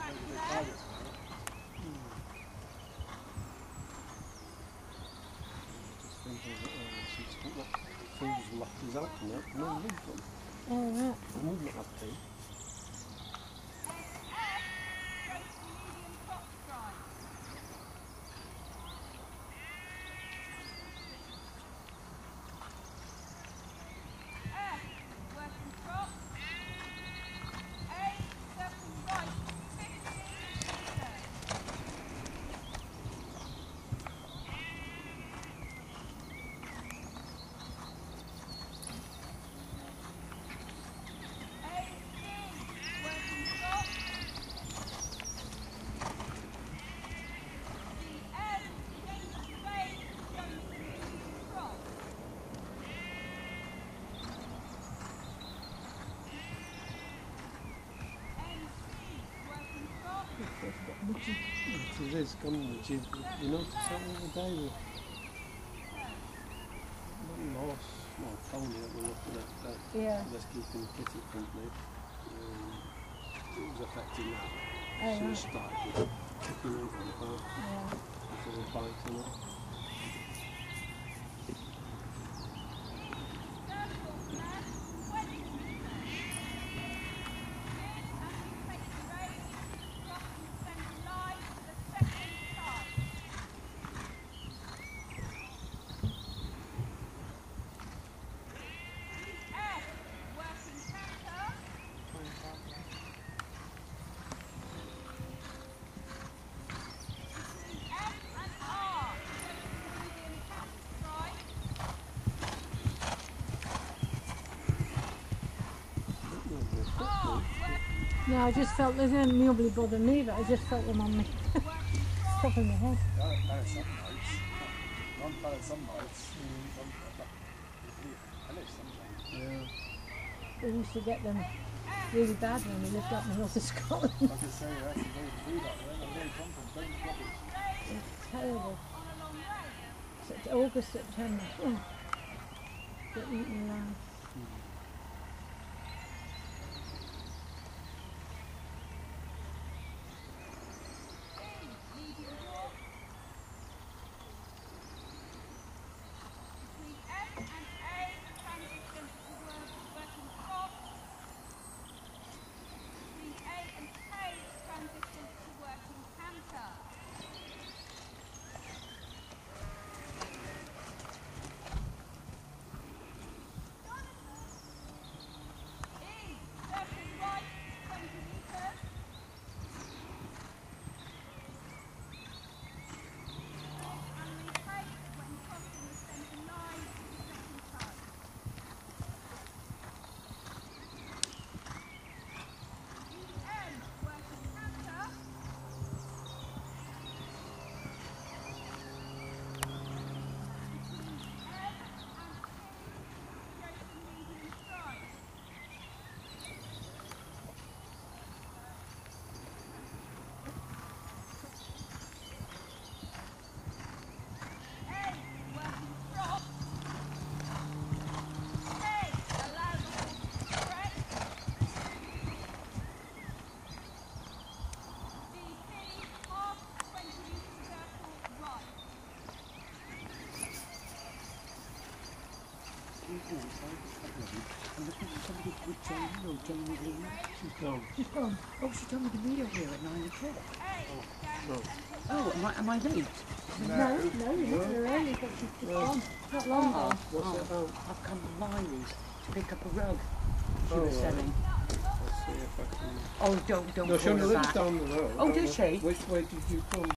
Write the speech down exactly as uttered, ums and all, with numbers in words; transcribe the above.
Fool's left his out tonight, no wood from. Oh, right. I wouldn't have tea. It is coming, which is, you know, something the day with not lost, well, Tony that we're looking at, that yeah. that's keeping Kitty company, um, it was affecting that. Oh, so right. it started kicking out on that, yeah. because of biting it. No, I just felt they didn't normally bother me, but I just felt them on me. Top of my head. Not bad at some nights. Yeah. We used to get them really bad when we lived up north of Scotland. Like I say, that's very food up there. They're very comfortable. It's terrible. It's August, September. Oh. Get eaten alive. She's gone. She's gone. Oh, she told me to meet her here at nine o'clock. Oh, no. Oh, am I, am I late? No, no, you're not early, but she's just gone. Not long Oh, gone. What's oh, it about? I've come to Miley's to pick up a rug she Oh, was right. selling. I'll see if I can... Oh, don't, don't No, she call only her lives back. down the road. Oh, does she? Which way did you come?